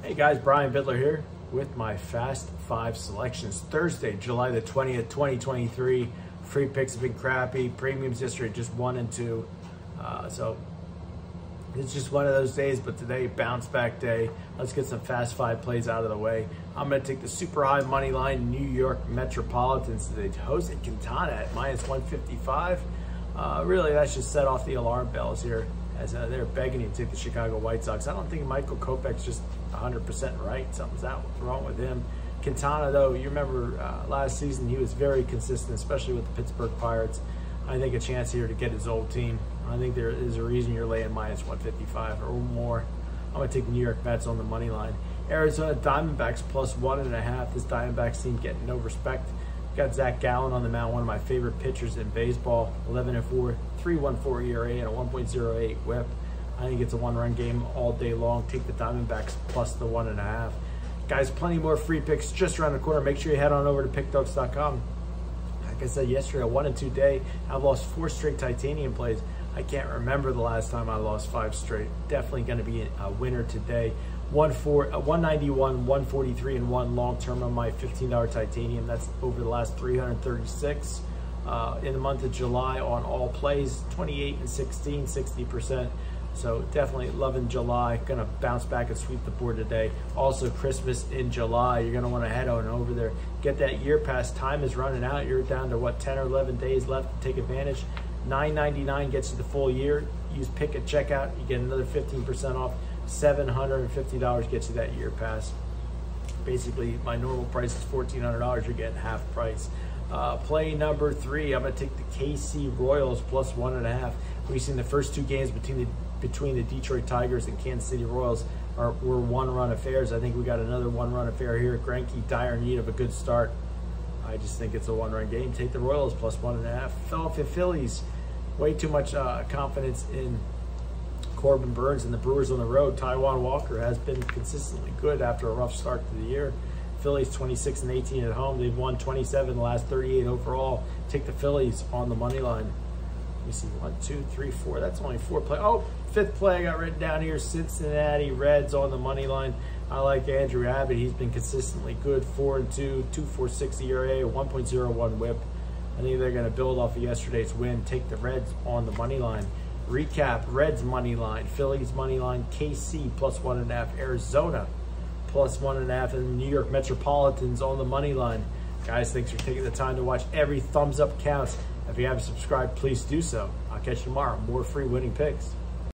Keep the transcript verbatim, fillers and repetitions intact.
Hey guys, Brian Bitler here with my Fast Five selections. Thursday, July the twentieth, twenty twenty-three. Free picks have been crappy. Premiums yesterday just one and two. Uh, so it's just one of those days, but today, bounce back day. Let's get some Fast Five plays out of the way. I'm going to take the super high money line New York Metropolitans today. Jose Quintana at minus one fifty-five. Uh, really, that should set off the alarm bells here, as uh, they're begging you to take the Chicago White Sox. I don't think Michael Kopech's just one hundred percent right. Something's out wrong with him. Quintana, though, you remember uh, last season he was very consistent, especially with the Pittsburgh Pirates. I think a chance here to get his old team. I think there is a reason you're laying minus one fifty-five or more. I'm going to take the New York Mets on the money line. Arizona Diamondbacks plus one and a half. This Diamondbacks team getting no respect. Got Zach Gallen on the mound, one of my favorite pitchers in baseball. eleven and four, three point one four E R A and a one point oh eight whip. I think it's a one-run game all day long. Take the Diamondbacks plus the one and a half. Guys, plenty more free picks just around the corner. Make sure you head on over to pick dawgz dot com. Like I said yesterday, a one and two day. I've lost four straight titanium plays. I can't remember the last time I lost five straight. Definitely going to be a winner today. one ninety-one, one forty-three, and one long term on my fifteen dollar titanium. That's over the last three hundred thirty-six. Uh, in the month of July on all plays, twenty-eight and sixteen, sixty percent. So definitely loving July. Gonna bounce back and sweep the board today. Also Christmas in July. You're gonna want to head on over there. Get that year pass. Time is running out. You're down to what, ten or eleven days left to take advantage. nine ninety-nine gets you the full year. Use pick at checkout. You get another fifteen percent off. seven hundred fifty dollars gets you that year pass. Basically, my normal price is fourteen hundred dollars. You're getting half price. Uh, play number three, I'm going to take the K C Royals plus one and a half. We've seen the first two games between the between the Detroit Tigers and Kansas City Royals are were one-run affairs. I think we got another one-run affair here. Greinke, dire need of a good start. I just think it's a one-run game. Take the Royals plus one and a half. Philadelphia Phillies, way too much uh, confidence in Corbin Burns and the Brewers on the road. Taijuan Walker has been consistently good after a rough start to the year. Phillies twenty-six and eighteen at home. They've won twenty-seven the last thirty-eight overall. Take the Phillies on the money line. Let me see, one, two, three, four. That's only four play. Oh, fifth play I got written down here. Cincinnati Reds on the money line. I like Andrew Abbott. He's been consistently good. Four and two, two four six E R A, one point oh one whip. I think they're going to build off of yesterday's win. Take the Reds on the money line. Recap: Reds money line, Phillies money line, K C plus one and a half, Arizona plus one and a half, and the New York Metropolitans on the money line. Guys, thanks for taking the time to watch. Every thumbs up counts. If you haven't subscribed, please do so. I'll catch you tomorrow. More free winning picks.